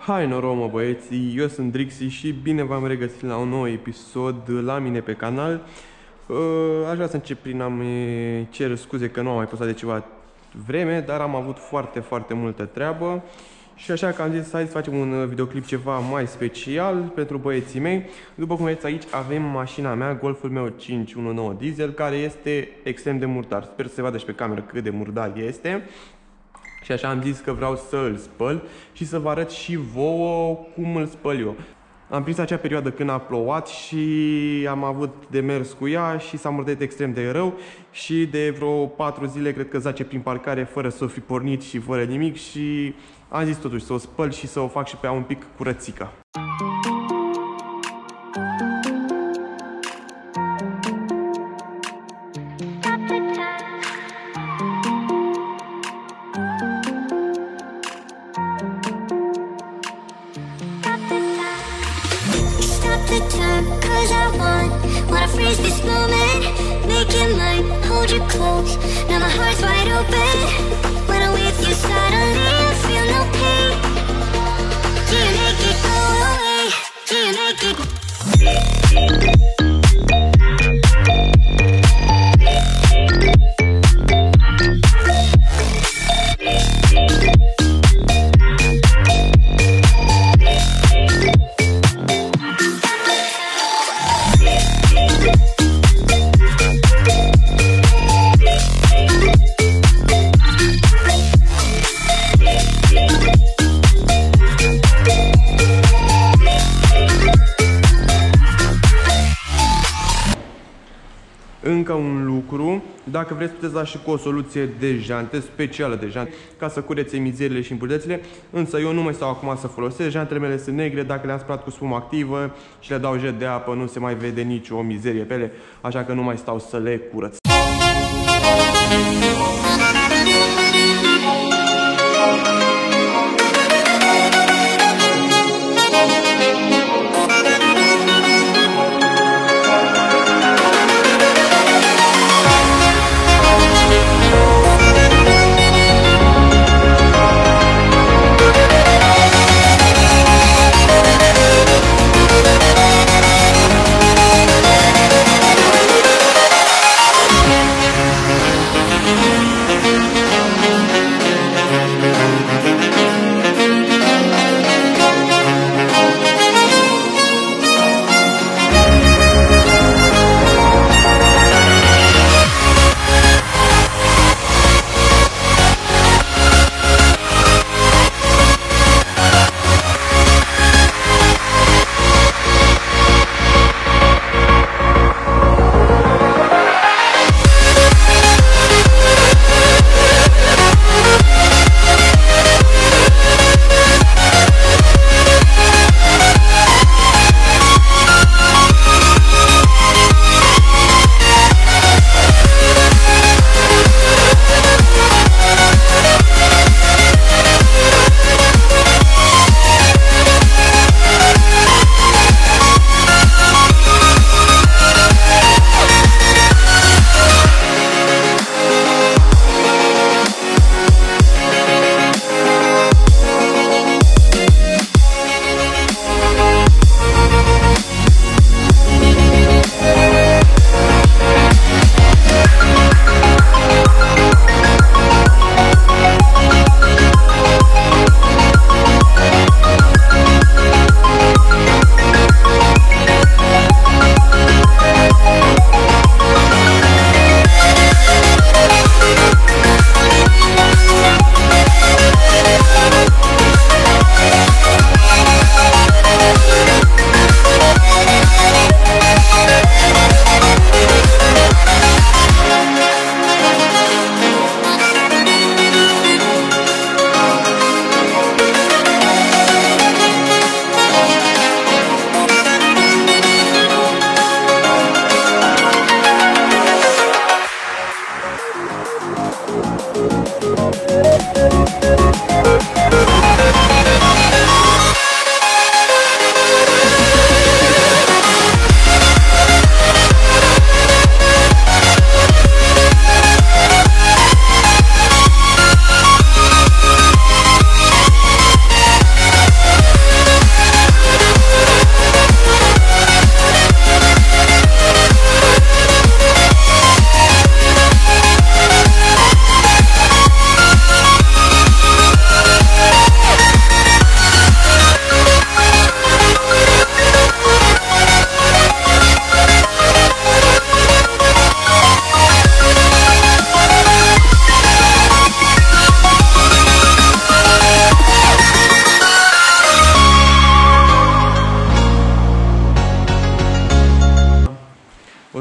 Hai noroc mă băieții, eu sunt Drixi și bine v-am regăsit la un nou episod la mine pe canal. Aș vrea să încep prin a-mi cer scuze că nu am mai postat de ceva vreme, dar am avut foarte multă treabă. Și așa că am zis, hai să facem un videoclip ceva mai special pentru băieții mei. După cum vedeți aici avem mașina mea, Golful meu 519 diesel, care este extrem de murdar. Sper să se vadă și pe cameră cât de murdar este. Și așa am zis că vreau să îl spăl și să vă arăt și vouă cum îl spăl eu. Am prins acea perioadă când a plouat și am avut de mers cu ea și s-a murdărit extrem de rău și de vreo 4 zile cred că zace prin parcare fără să o fi pornit și fără nimic și am zis totuși să o spăl și să o fac și pe ea un pic curățică. Freeze this moment, make it mine, hold you close. Now my heart's wide open. When I'm with you, suddenly I feel no pain. Do you make it go away? Do you make it? Încă un lucru, dacă vreți puteți da și cu o soluție de jante, specială de jante, ca să curețe mizeriile și impurătățile, însă eu nu mai stau acum să folosesc, jantele mele sunt negre, dacă le-am spălat cu spumă activă și le dau jet de apă, nu se mai vede nicio mizerie pe ele, așa că nu mai stau să le curăț.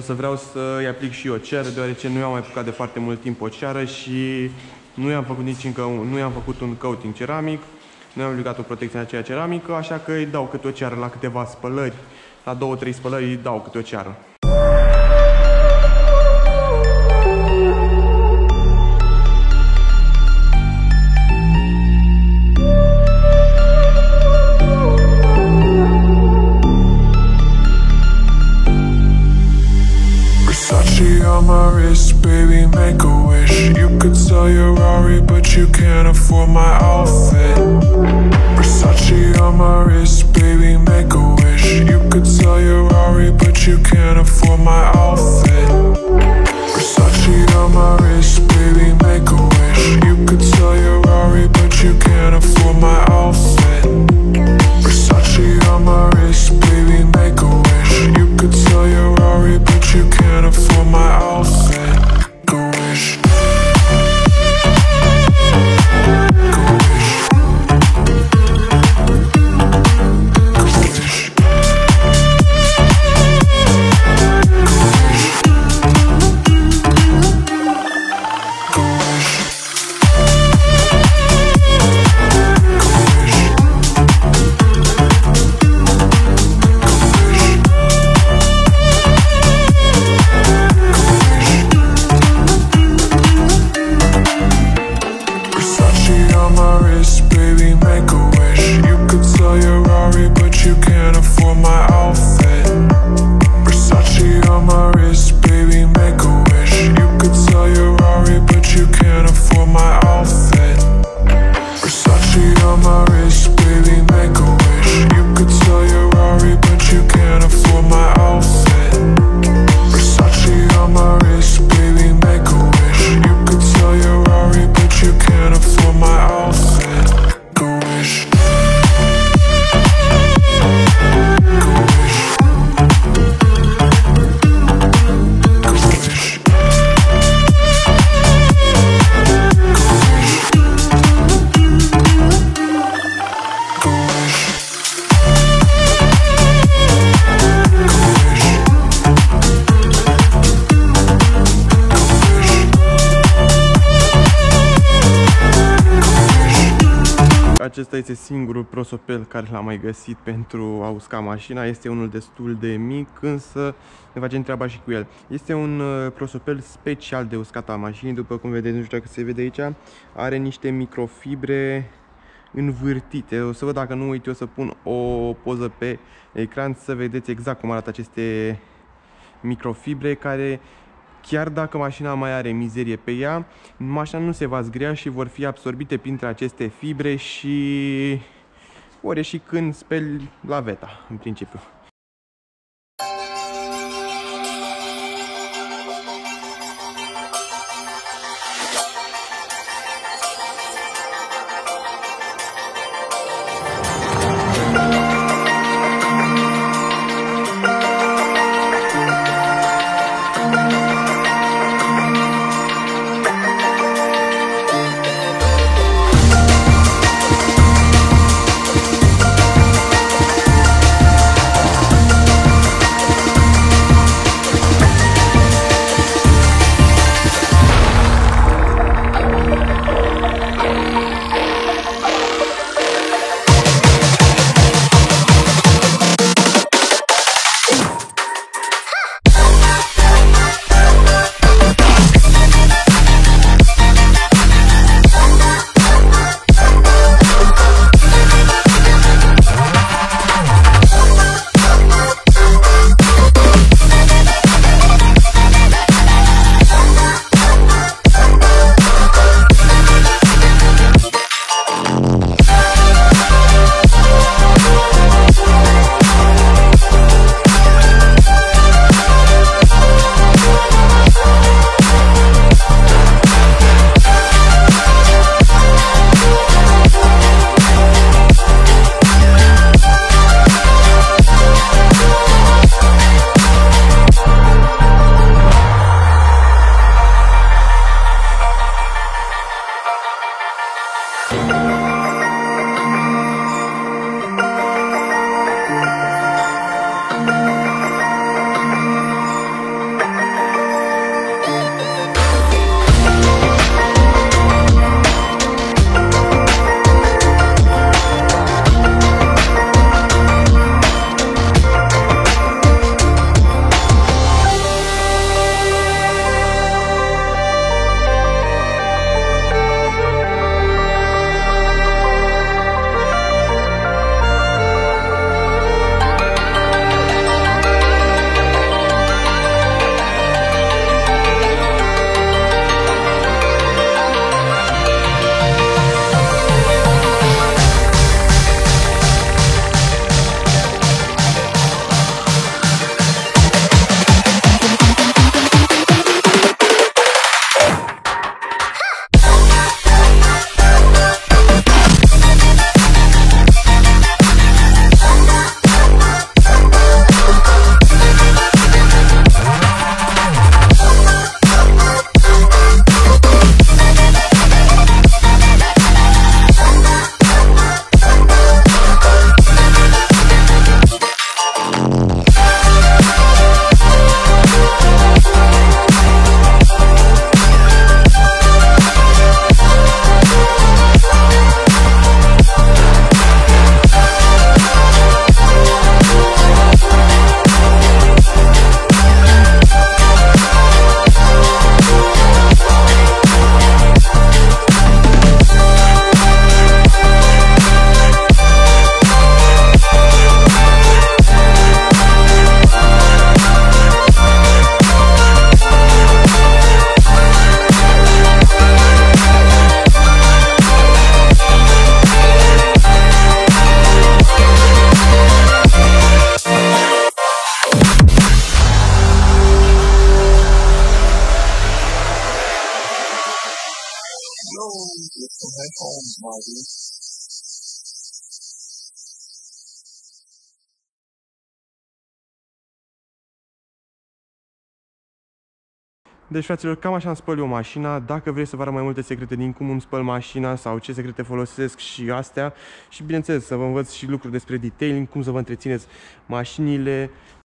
Însă vreau să-i aplic și o ceră, deoarece nu i-am mai aplicat de foarte mult timp o ceară și nu i-am făcut nu i-am făcut un coating ceramic, nu i-am aplicat o protecție în aceea ceramică, așa că îi dau câte o ceară la câteva spălări, la 2-3 spălări îi dau câte o ceară. On my wrist, baby, make a wish. You could sell your Rari, but you can't afford my outfit. Versace on my wrist, baby, make a wish. You could sell your Rari, but you can't afford my outfit. Versace on my wrist, baby, make a wish. You could sell your Rari, but you can't afford my outfit. Versace on my wrist, baby, make a wish. You could sell your Rari, but you can't afford my outfit. Go wish. Go wish. Go wish. Go wish. Acesta este singurul prosopel care l-am mai găsit pentru a usca mașina. Este unul destul de mic, însă ne facem treaba și cu el. Este un prosopel special de uscat a mașinii, după cum vedeți, nu știu dacă se vede aici. Are niște microfibre învârtite. O să văd, dacă nu, uite, o să pun o poză pe ecran să vedeți exact cum arată aceste microfibre care, chiar dacă mașina mai are mizerie pe ea, mașina nu se va zgrea și vor fi absorbite printre aceste fibre și vor ieși când speli laveta, în principiu. Deci, fraților, cam așa îmi spăl eu mașina. Dacă vreți să vă arăt mai multe secrete din cum îmi spăl mașina sau ce secrete folosesc și astea, și bineînțeles să vă învăț și lucruri despre detailing, cum să vă întrețineți mașinile